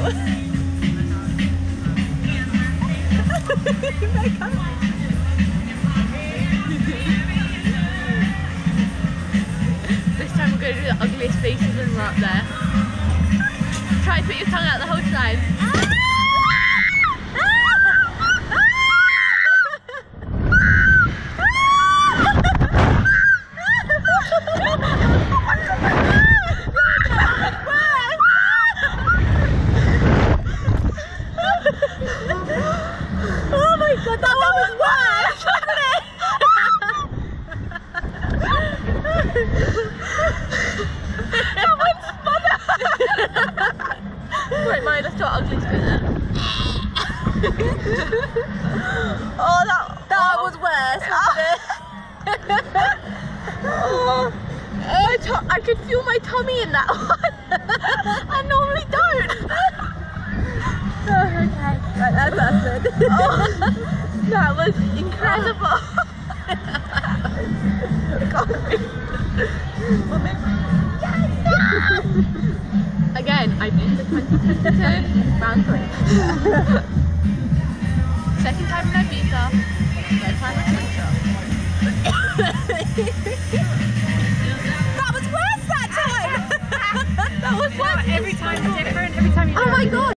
This time we're going to do the ugliest faces when we're up there. Try to put your tongue out the whole time. Oh my god, that one was worse, wasn't it? That one's funner. Right, Maya, let's do our ugliest bit then. Oh, that was worse, wasn't it? I could feel my tummy in that one. I normally don't. Oh, okay. Right, that's good. Oh, that was incredible. Again, I beat the 2022 round 3. Second time in Ibiza, third time in Slingshot. That was worse that time! That was what? Every time different, every time you Oh my god!